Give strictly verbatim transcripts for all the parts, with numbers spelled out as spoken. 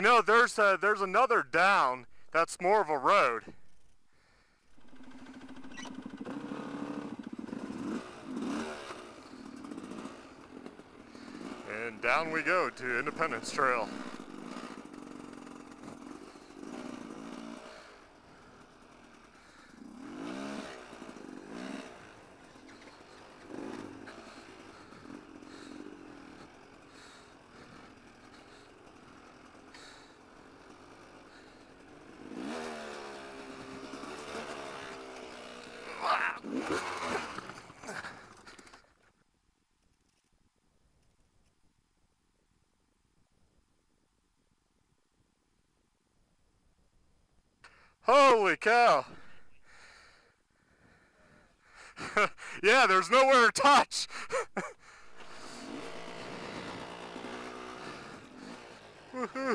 You know, there's uh, there's another down that's more of a road. And down we go to Independence Trail. Holy cow. Yeah, there's nowhere to touch. Woohoo.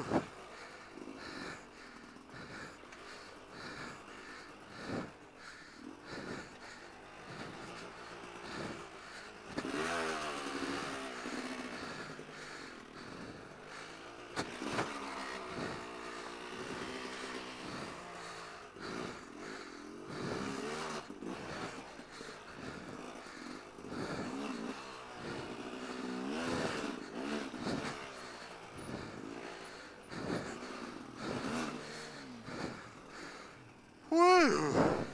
Woo!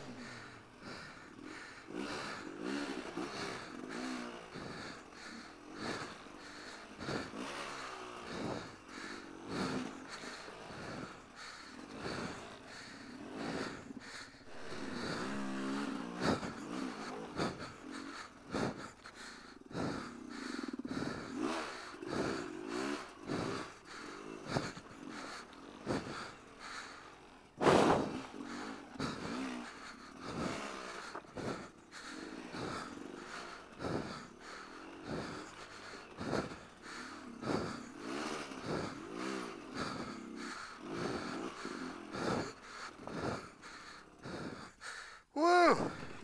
Woo!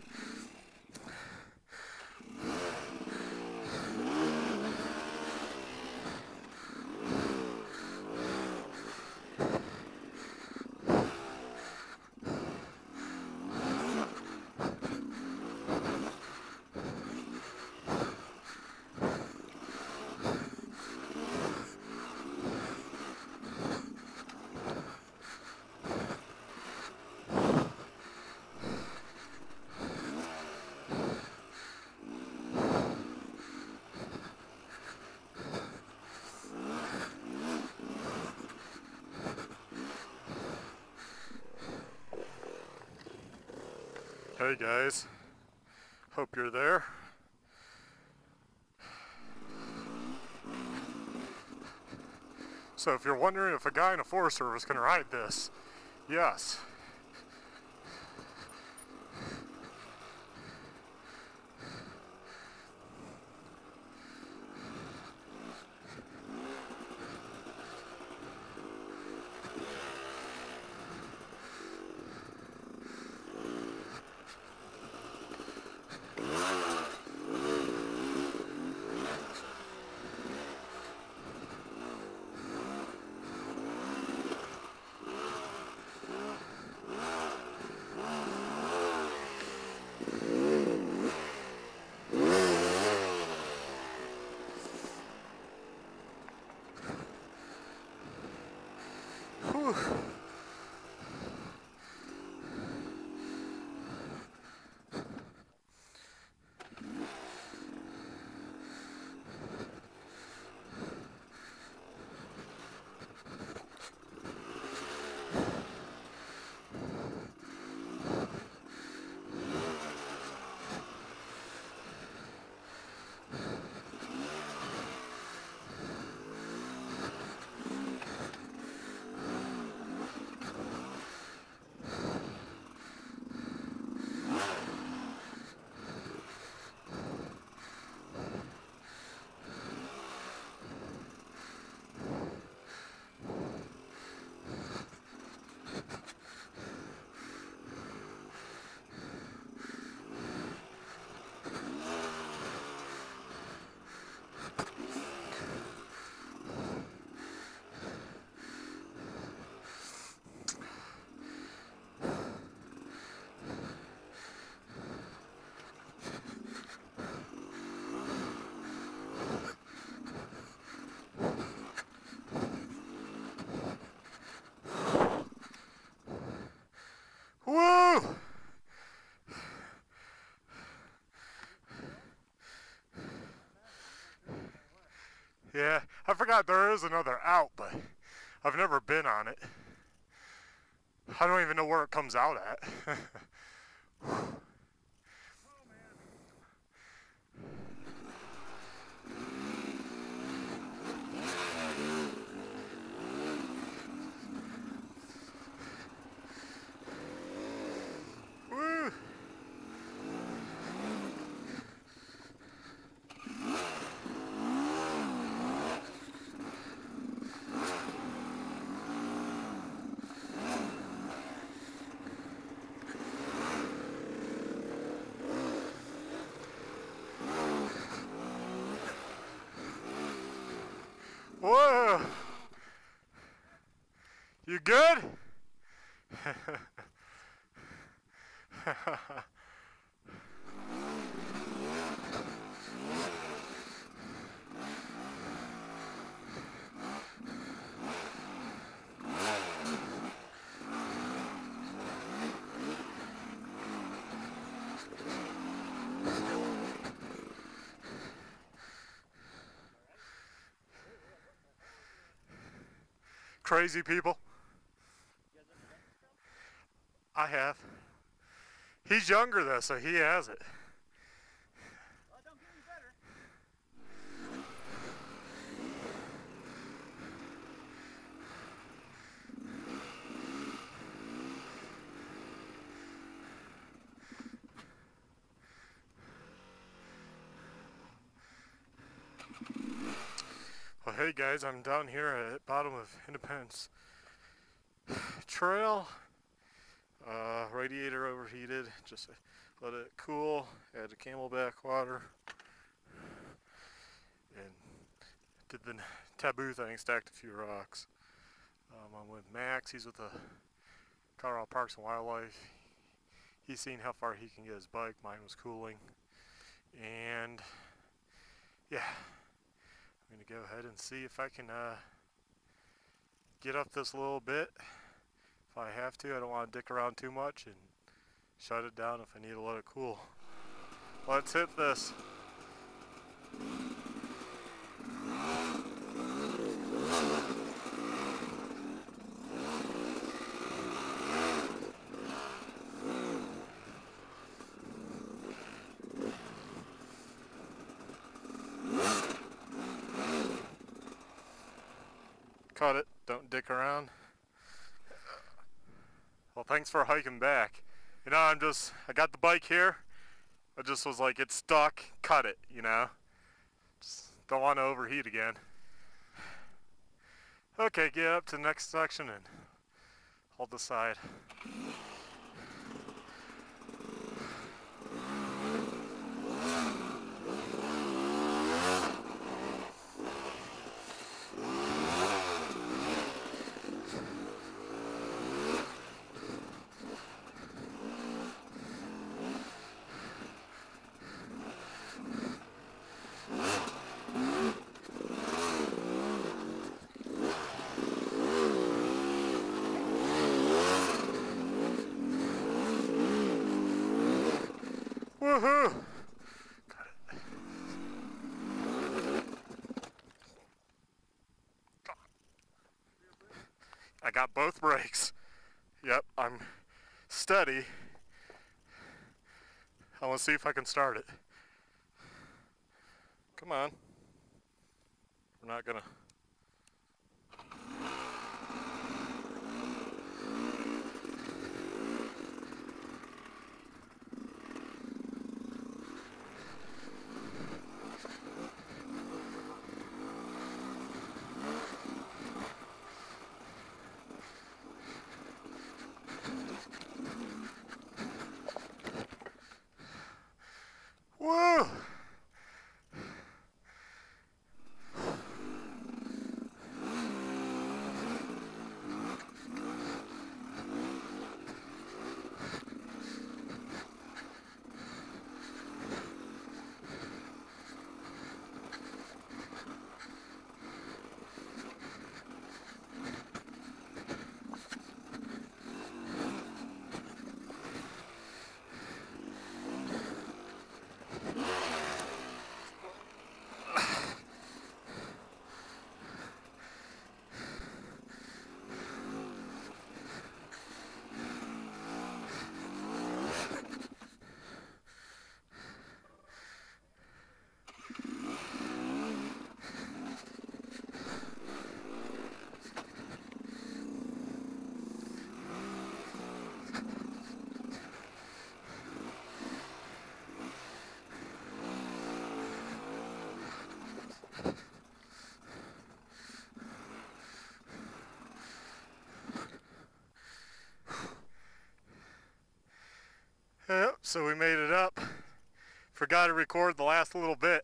Hey guys, hope you're there. So if you're wondering if a guy in a Forest Service can ride this, yes. Yeah, I forgot there is another out, but I've never been on it. I don't even know where it comes out at. Woo! Whoa! You good? Crazy people. I have. He's younger though, so he has it. Well, don't get any better. Well, hey guys, I'm down here at bottom of Independence Trail. Uh, radiator overheated. Just let it cool. Add the Camelback water, and did the taboo thing. Stacked a few rocks. Um, I'm with Max. He's with the Colorado Parks and Wildlife. He's seen how far he can get his bike. Mine was cooling, and yeah. I'm going to go ahead and see if I can uh, get up this little bit if I have to. I don't want to dick around too much and shut it down if I need to let it cool. Let's hit this. Cut it, don't dick around. Well, thanks for hiking back. You know, I'm just, I got the bike here. I just was like, it's stuck, cut it, you know. Just don't want to overheat again. Okay, get up to the next section and I'll decide. Woohoo! Got it. I got both brakes. Yep, I'm steady. I want to see if I can start it. Come on. We're not gonna. Woo! So we made it up. Forgot to record the last little bit.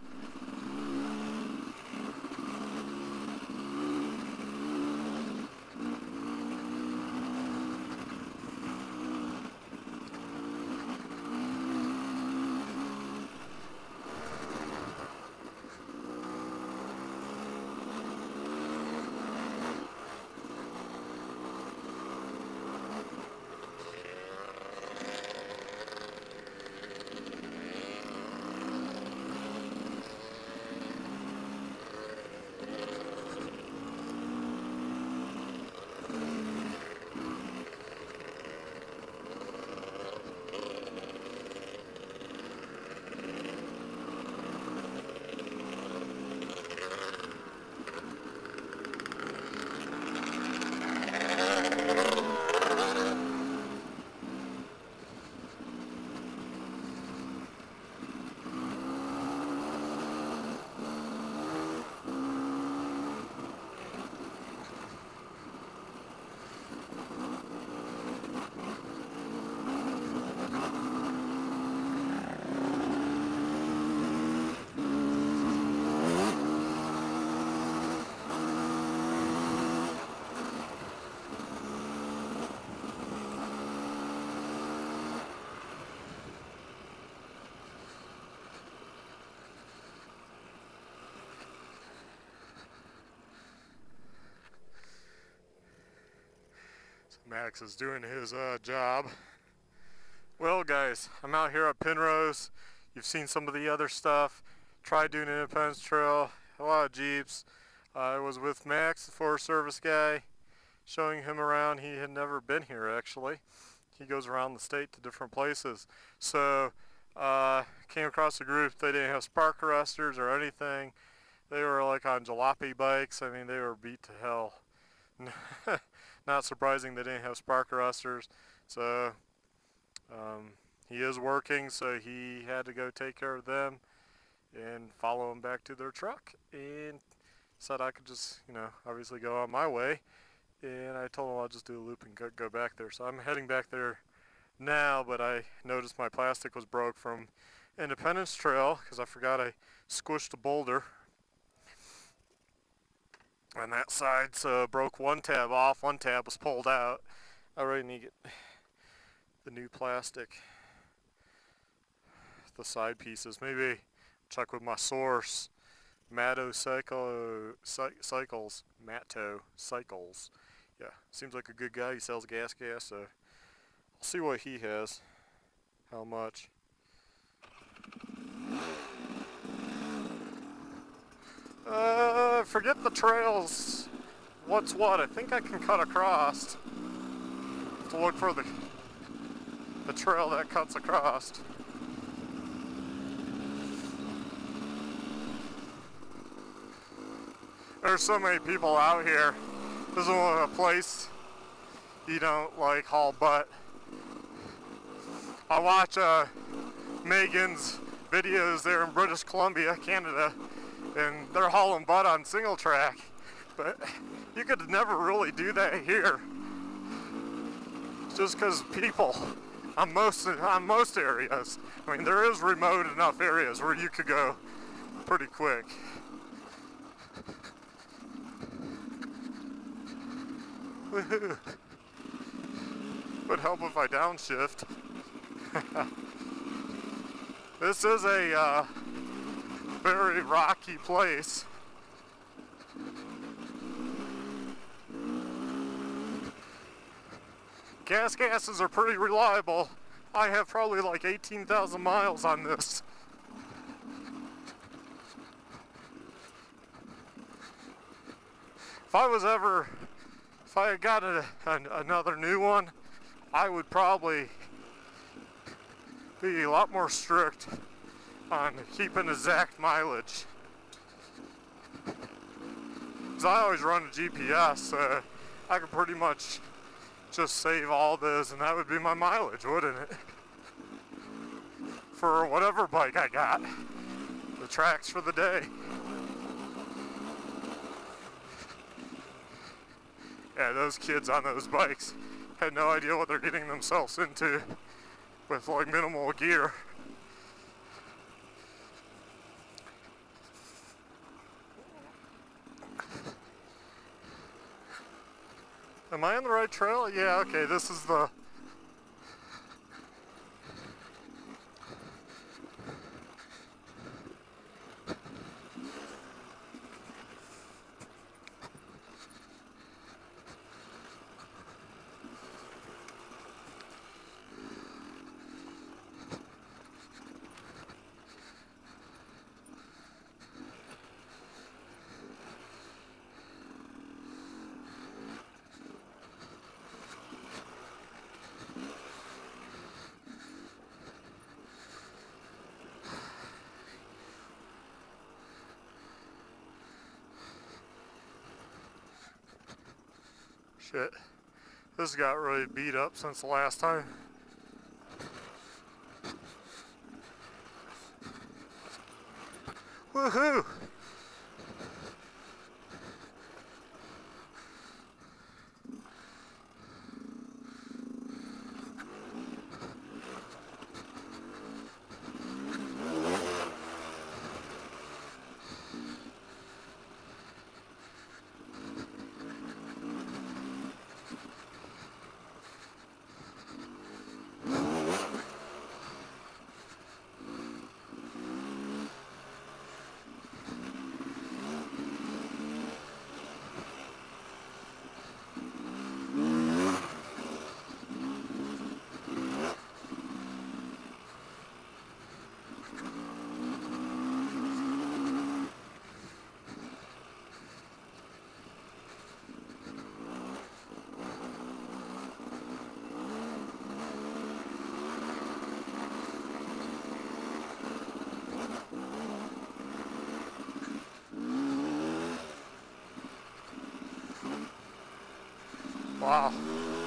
Max is doing his uh, job. Well guys, I'm out here at Penrose. You've seen some of the other stuff. Tried doing Independence Trail, a lot of Jeeps. Uh, I was with Max, the Forest Service guy, showing him around. He had never been here actually. He goes around the state to different places. So, uh, came across a group. They didn't have spark arresters or anything. They were like on jalopy bikes. I mean, they were beat to hell. Not surprising they didn't have spark arresters. So um, he is working, so he had to go take care of them and follow them back to their truck, and said I could just, you know, obviously go on my way. And I told him I'll just do a loop and go, go back there. So I'm heading back there now, but I noticed my plastic was broke from Independence Trail because I forgot I squished a boulder on that side, so broke one tab off. One tab was pulled out. I really need to get the new plastic, the side pieces. Maybe check with my source, Matto Cycle Cycles. Matto Cycles. Yeah, seems like a good guy. He sells gas gas, so I'll see what he has. How much? Uh, forget the trails. What's what? I think I can cut across. Have to look for the the trail that cuts across. There's so many people out here. This is a place you don't like haul butt. I watch uh, Megan's videos there in British Columbia, Canada, and they're hauling butt on single track, but you could never really do that here, just because people on most on most areas. I mean, there is remote enough areas where you could go pretty quick. Woohoo! Would help if I downshift. This is a uh, very rocky place. Gas gases are pretty reliable. I have probably like eighteen thousand miles on this. If I was ever, if I had got a, an, another new one, I would probably be a lot more strict on keeping exact mileage. Because I always run a G P S, so I could pretty much just save all this and that would be my mileage, wouldn't it? For whatever bike I got. The tracks for the day. Yeah, those kids on those bikes had no idea what they're getting themselves into. with like minimal gear. Am I on the right trail? Yeah, okay, this is the shit. This got really beat up since the last time. Woohoo! Wow.